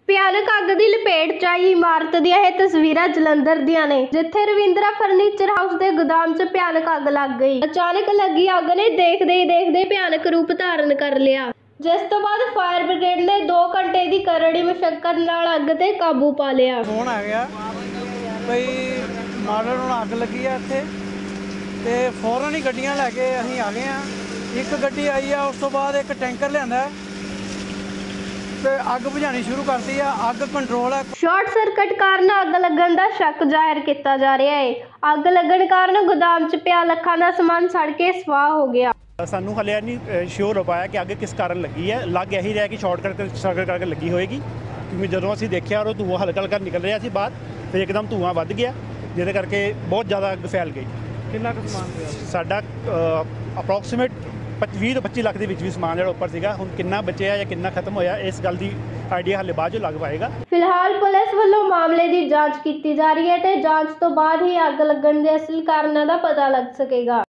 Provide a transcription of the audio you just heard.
ਭਿਆਨਕ ਅੱਗ ਦੀ ਲਪੇਟ 'ਚ ਆਈ ਇਮਾਰਤ ਦੀਆਂ ਇਹ ਤਸਵੀਰਾਂ ਜਲੰਧਰ ਦੀਆਂ ਨੇ, ਜਿੱਥੇ ਰਵਿੰਦਰਾ ਫਰਨੀਚਰ ਹਾਊਸ ਦੇ ਗੋਦਾਮ 'ਚ ਭਿਆਨਕ ਅੱਗ ਲੱਗ ਗਈ। ਅਚਾਨਕ ਲੱਗੀ ਅੱਗ ਨੇ ਦੇਖਦੇ ਹੀ ਦੇਖਦੇ ਭਿਆਨਕ ਰੂਪ ਧਾਰਨ ਕਰ ਲਿਆ, ਜਿਸ ਤੋਂ ਬਾਅਦ ਫਾਇਰ ਬ੍ਰਿਗੇਡ ਨੇ 2 ਘੰਟੇ ਦੀ ਕਰੜੀ ਮੁਸ਼ੱਕਤ ਨਾਲ ਅੱਗ ਤੇ ਕਾਬੂ ਪਾ ਲਿਆ। ਫੋਨ ਆ ਗਿਆ ਬਈ ਮਾਡਲ ਨੂੰ ਅੱਗ ਲੱਗੀ ਆ ਇੱਥੇ, ਤੇ ਫੌਰਨ ਹੀ ਗੱਡੀਆਂ ਲੈ ਕੇ ਅਸੀਂ ਆ ਗਏ ਆ। ਇੱਕ ਗੱਡੀ ਆਈ ਆ, ਉਸ ਤੋਂ ਬਾਅਦ ਇੱਕ ਟੈਂਕਰ ਲਿਆਂਦਾ ਤੇ ਅੱਗ ਬੁਝਾਣੀ ਸ਼ੁਰੂ ਕਰਤੀ ਆ। ਅੱਗ ਕੰਟਰੋਲ ਹੈ। ਸ਼ਾਰਟ ਸਰਕਟ ਕਾਰਨ ਅੱਗ ਲੱਗਣ ਦਾ ਸ਼ੱਕ ਜ਼ਾਹਿਰ ਕੀਤਾ ਜਾ ਰਿਹਾ ਹੈ। ਅੱਗ ਲੱਗਣ ਕਾਰਨ ਗੋਦਾਮ 'ਚ ਪਿਆ ਲੱਖਾਂ ਦਾ ਸਮਾਨ ਸੜ ਕੇ ਸਵਾਹ ਹੋ ਗਿਆ। ਸਾਨੂੰ ਹਲੇ ਨਹੀਂ ਸ਼ੋਰ ਹੋ ਪਾਇਆ ਕਿ ਅੱਗ ਕਿਸ ਕਾਰਨ ਲੱਗੀ ਹੈ। ਲੱਗ ਇਹੀ ਰਿਹਾ ਕਿ ਸ਼ਾਰਟ ਸਰਕਟ ਕਰਕੇ ਲੱਗੀ ਹੋਏਗੀ, ਕਿਉਂਕਿ ਜਦੋਂ ਅਸੀਂ ਦੇਖਿਆ ਉਹ ਧੂੰਆਂ ਹਲਕਾ ਹਲਕਾ ਨਿਕਲ ਰਿਹਾ ਸੀ ਬਾਹਰ, ਫਿਰ ਇੱਕਦਮ ਧੂੰਆਂ ਵੱਧ ਗਿਆ, ਜਿਹਦੇ ਕਰਕੇ ਬਹੁਤ ਜ਼ਿਆਦਾ ਅੱਗ ਫੈਲ ਗਈ। ਕਿੰਨਾ ਕੁ ਸਮਾਨ ਪਿਆ ਸਾਡਾ ਅਪਰੋਕਸੀਮੇਟ 20 ਤੋਂ 25 ਲੱਖ ਦੇ ਵਿੱਚ ਵੀ ਸਮਾਨ ਜਿਹੜਾ ਉੱਪਰ ਸੀਗਾ। ਹੁਣ ਕਿੰਨਾ ਬਚਿਆ ਜਾਂ ਕਿੰਨਾ ਖਤਮ ਹੋਇਆ, ਇਸ ਗੱਲ ਦੀ ਆਈਡੀਆ ਹਾਲੇ ਬਾਅਦ 'ਚੋਂ ਲੱਗ ਪਾਏਗਾ। ਫਿਲਹਾਲ ਪੁਲਿਸ ਵੱਲੋਂ ਮਾਮਲੇ ਦੀ ਜਾਂਚ ਕੀਤੀ ਜਾ ਰਹੀ ਹੈ ਤੇ ਜਾਂਚ ਤੋਂ ਬਾਅਦ ਹੀ ਅੱਗ ਲੱਗਣ ਦੇ ਅਸਲ ਕਾਰਨਾਂ ਦਾ ਪਤਾ ਲੱਗ ਸਕੇਗਾ।